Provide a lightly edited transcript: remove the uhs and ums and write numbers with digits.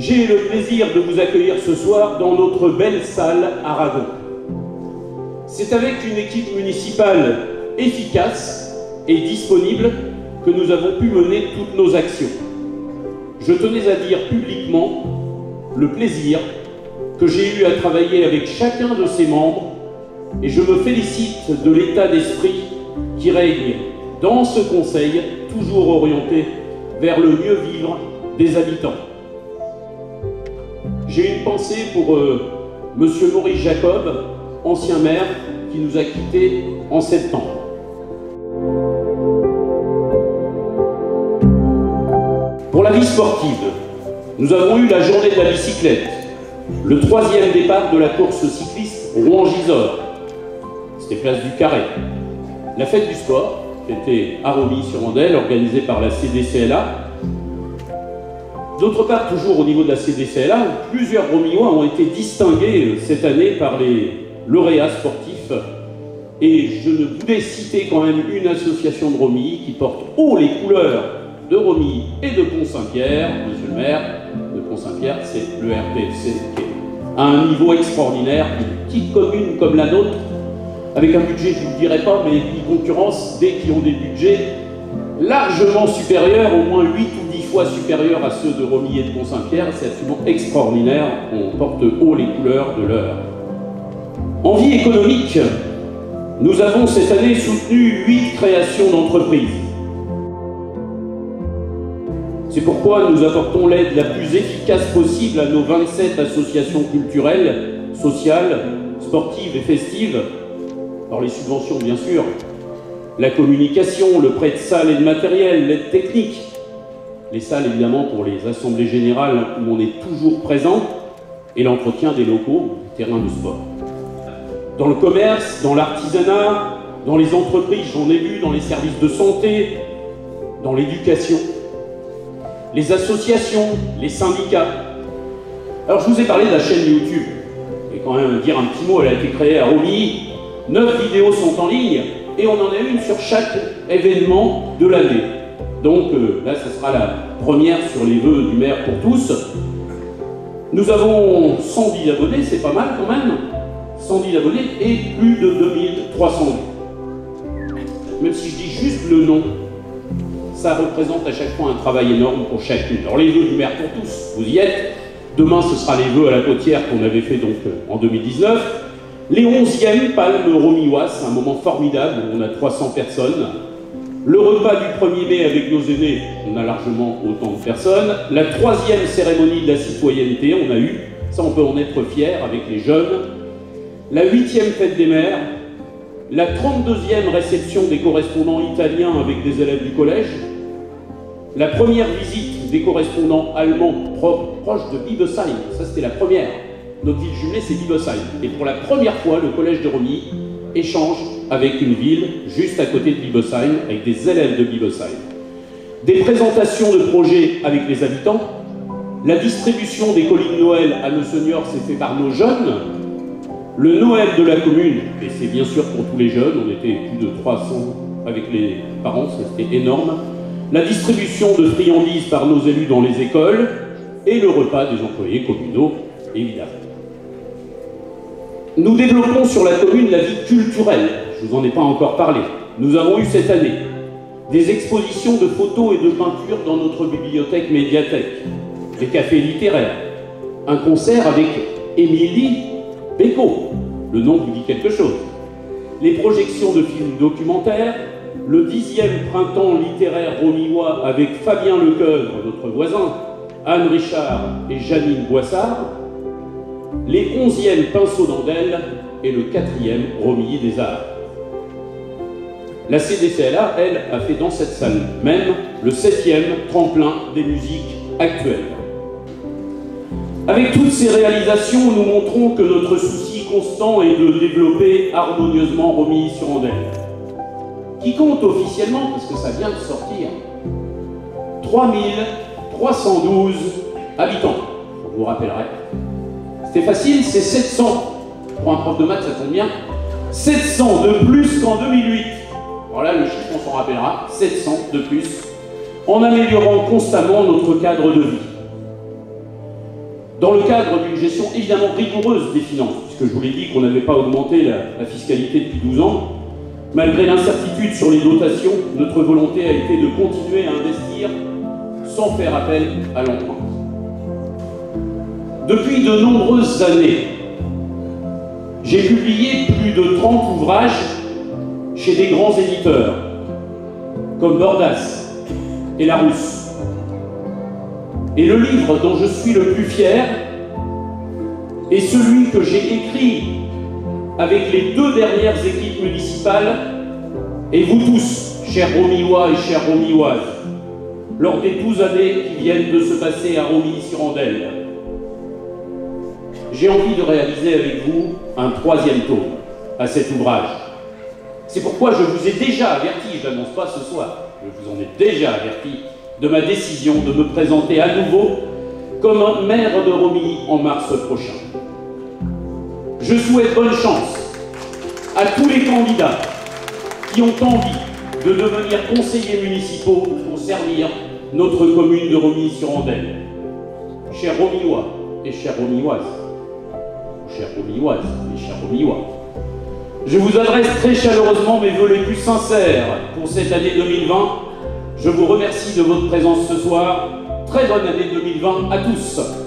J'ai le plaisir de vous accueillir ce soir dans notre belle salle Aragon. C'est avec une équipe municipale efficace et disponible que nous avons pu mener toutes nos actions. Je tenais à dire publiquement le plaisir que j'ai eu à travailler avec chacun de ses membres et je me félicite de l'état d'esprit qui règne dans ce conseil, toujours orienté vers le mieux vivre des habitants. J'ai une pensée pour Monsieur Maurice Jacob, ancien maire, qui nous a quittés en septembre. Pour la vie sportive, nous avons eu la journée de la bicyclette, le 3e départ de la course cycliste Rouen-Gisors. C'était place du Carré. La fête du sport, qui était à Romilly-sur-Andelle, organisée par la CDCLA. D'autre part, toujours au niveau de la CDCLA, plusieurs Romillois ont été distingués cette année par les lauréats sportifs. Et je ne voulais citer quand même une association de Romilly qui porte haut les couleurs de Romilly et de Pont-Saint-Pierre. Monsieur le maire de Pont-Saint-Pierre, c'est le RPFC, qui est à un niveau extraordinaire, une petite commune comme la nôtre, avec un budget, je ne vous le dirai pas, mais qui concurrence dès qu'ils ont des budgets largement supérieurs, au moins 8 ou 10 fois supérieurs à ceux de Romilly et de Pont-Saint-Pierre. C'est absolument extraordinaire. On porte haut les couleurs de l'heure. En vie économique, nous avons cette année soutenu 8 créations d'entreprises. C'est pourquoi nous apportons l'aide la plus efficace possible à nos 27 associations culturelles, sociales, sportives et festives. Alors les subventions, bien sûr, la communication, le prêt de salles et de matériel, l'aide technique, les salles évidemment pour les assemblées générales où on est toujours présent, et l'entretien des locaux, des terrains de sport. Dans le commerce, dans l'artisanat, dans les entreprises, j'en ai vu, dans les services de santé, dans l'éducation, les associations, les syndicats. Alors je vous ai parlé de la chaîne YouTube. Je vais quand même dire un petit mot, elle a été créée à Romilly. 9 vidéos sont en ligne et on en a une sur chaque événement de l'année. Donc là, ce sera la première sur les vœux du maire pour tous. Nous avons 110 abonnés, c'est pas mal quand même. 110 abonnés et plus de 2300 vues. Même si je dis juste le nom, ça représente à chaque fois un travail énorme pour chacune. Alors les vœux du maire pour tous, vous y êtes. Demain, ce sera les vœux à la Potière qu'on avait fait donc en 2019. Les 11e Palmes Romilloises, un moment formidable où on a 300 personnes. Le repas du 1er mai avec nos aînés, on a largement autant de personnes. La 3e cérémonie de la citoyenneté, on a eu, ça on peut en être fier avec les jeunes. La 8e fête des mères. La 32e réception des correspondants italiens avec des élèves du collège. La première visite des correspondants allemands proches de Biebesheim, ça c'était la première. Notre ville jumelée, c'est Biebesheim. Et pour la première fois, le collège de Romilly échange avec une ville juste à côté de Biebesheim, avec des élèves de Biebesheim. Des présentations de projets avec les habitants. La distribution des colis de Noël à nos seniors s'est fait par nos jeunes. Le Noël de la commune, et c'est bien sûr pour tous les jeunes, on était plus de 300 avec les parents, c'était énorme. La distribution de friandises par nos élus dans les écoles et le repas des employés communaux, évidemment. Nous développons sur la commune la vie culturelle, je ne vous en ai pas encore parlé. Nous avons eu cette année des expositions de photos et de peintures dans notre bibliothèque médiathèque, des cafés littéraires, un concert avec Émilie Bécaud, le nom vous dit quelque chose, les projections de films documentaires, le 10e printemps littéraire romillois avec Fabien Lecoeuvre, notre voisin, Anne Richard et Janine Boissard, les 11e Pinceaux d'Andelle et le 4e Romilly des Arts. La CDCLA, elle, a fait dans cette salle même le 7e tremplin des musiques actuelles. Avec toutes ces réalisations, nous montrons que notre souci constant est de développer harmonieusement Romilly-sur-Andelle, qui compte officiellement, parce que ça vient de sortir, 3312 habitants. Je vous rappellerai. C'était facile, c'est 700. Pour un prof de maths, ça tombe bien. 700 de plus qu'en 2008. Voilà le chiffre, on s'en rappellera. 700 de plus, en améliorant constamment notre cadre de vie. dans le cadre d'une gestion évidemment rigoureuse des finances, puisque je vous l'ai dit qu'on n'avait pas augmenté la fiscalité depuis 12 ans, malgré l'incertitude sur les dotations, notre volonté a été de continuer à investir sans faire appel à l'emprunt. Depuis de nombreuses années, j'ai publié plus de 30 ouvrages chez des grands éditeurs, comme Bordas et Larousse. Et le livre dont je suis le plus fier est celui que j'ai écrit avec les 2 dernières équipes municipales et vous tous, chers Romillois et chères Romilloises, lors des 12 années qui viennent de se passer à Romilly-sur-Andelle. J'ai envie de réaliser avec vous un 3e tome à cet ouvrage. C'est pourquoi je vous ai déjà averti, je n'annonce pas ce soir, je vous en ai déjà averti de ma décision de me présenter à nouveau comme un maire de Romilly en mars prochain. Je souhaite bonne chance à tous les candidats qui ont envie de devenir conseillers municipaux pour servir notre commune de Romilly-sur-Andelle. Chers Romillois et chères Romilloises, chères Romilloises et chers Romillois, je vous adresse très chaleureusement mes vœux les plus sincères pour cette année 2020. Je vous remercie de votre présence ce soir. Très bonne année 2020 à tous.